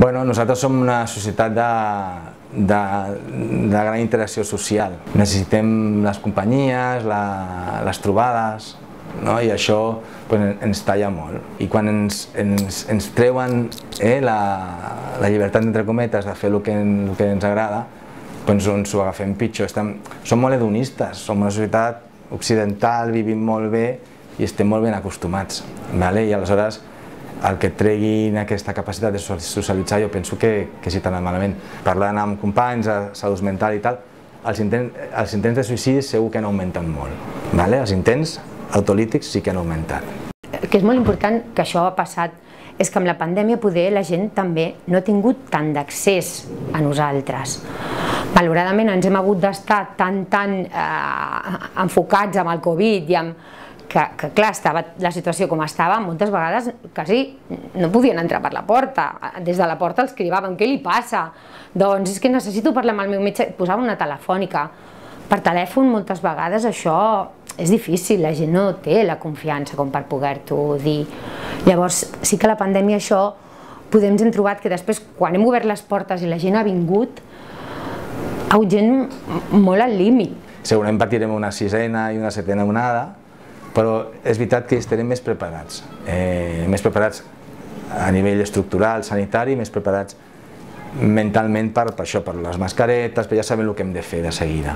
Bueno, nosaltres som una societat de gran interacció social. Necessitem les companyies, les trobades, no? I això ens talla molt. I quan ens treuen la llibertat, entre cometes, de fer el que ens agrada, doncs ens ho agafem pitjor. Som molt hedonistes, som una societat occidental, vivim molt bé i estem molt ben acostumats. I aleshores el que treguin aquesta capacitat de socialitzar, jo penso que sí tan malament. Parlant amb companys de salut mental i tal, els intents de suïcidi segur que han augmentat molt. Els intents autolítics sí que han augmentat. El que és molt important que això ha passat és que amb la pandèmia poder la gent també no ha tingut tant d'accés a nosaltres. Malauradament ens hem hagut d'estar tan enfocats amb el Covid i amb que clar, estava la situació com estava, moltes vegades quasi no podien entrar per la porta. Des de la porta els cridaven, què li passa? Doncs és que necessito parlar amb el meu metge, posava una telefònica. Per telèfon moltes vegades això és difícil, la gent no té la confiança com per poder-t'ho dir. Llavors sí que la pandèmia això, podem ens hem trobat que després quan hem obert les portes i la gent ha vingut, hi ha hagut gent molt al límit. Segurament patirem una 6ena i una 7ena onada, però és veritat que estarem més preparats a nivell estructural, sanitari, més preparats mentalment per això, per les mascaretes, per ja saber el que hem de fer de seguida.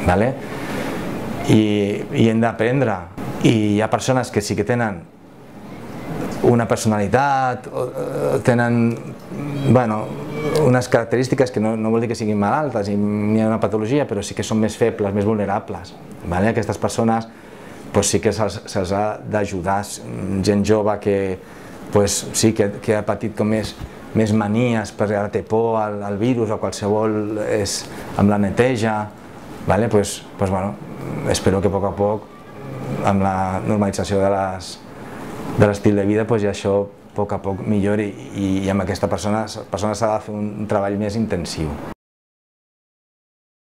I hem d'aprendre. I hi ha persones que sí que tenen una personalitat, tenen unes característiques que no vol dir que siguin malaltes i n'hi ha una patologia, però sí que són més febles, més vulnerables. Aquestes persones sí que se'ls ha d'ajudar, gent jove que sí que ha patit com més manies, perquè ara té por al virus o qualsevol amb la neteja. Espero que a poc amb la normalització de l'estil de vida això a poc millori i amb aquesta persona s'ha de fer un treball més intensiu.